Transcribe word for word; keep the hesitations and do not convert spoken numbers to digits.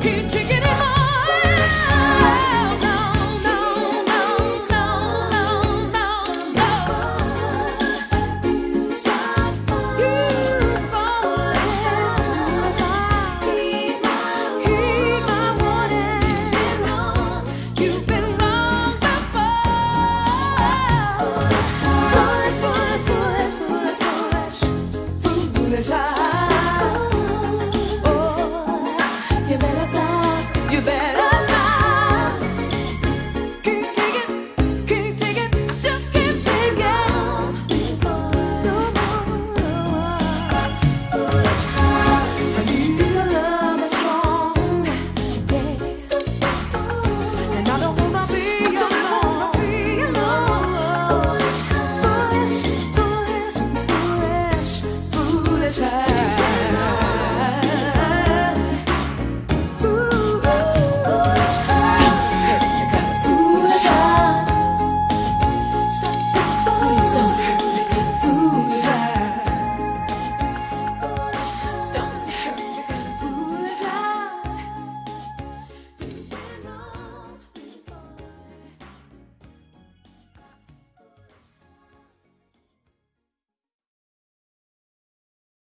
Can't take it anymore. No, no, no, no, no, no, no. You start falling, falling. Heed my warning. You've been wrong before. Foolish, foolish, foolish, foolish, foolish, foolish. Oh, you better stop. You better stop. Can't take it, can't take it. I just can't take it. No more. Foolish. I need your love is strong, yes. And I don't wanna be alone. Foolish, foolish, foolish, foolish, foolish.